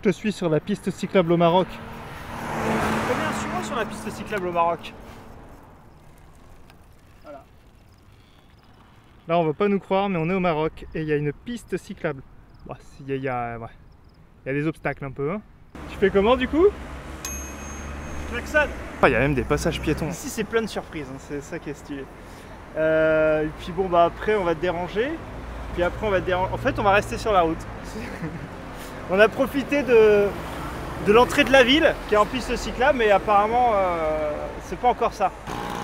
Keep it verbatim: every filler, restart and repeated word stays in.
te suis sur la piste cyclable au Maroc. Combien suis-moi sur la piste cyclable au Maroc? Voilà. Là on va pas nous croire mais on est au Maroc et il y a une piste cyclable. Bon, il y a, il y a, ouais. Il y a des obstacles un peu. Hein. Tu fais comment du coup? Klaxon. Ah, il y a même des passages piétons. Ici c'est plein de surprises, hein. C'est ça qui est stylé. Euh, et puis bon bah après on va te déranger. Puis après on va te déranger. En fait on va rester sur la route. On a profité de, de l'entrée de la ville qui est en piste cyclable mais apparemment euh, c'est pas encore ça.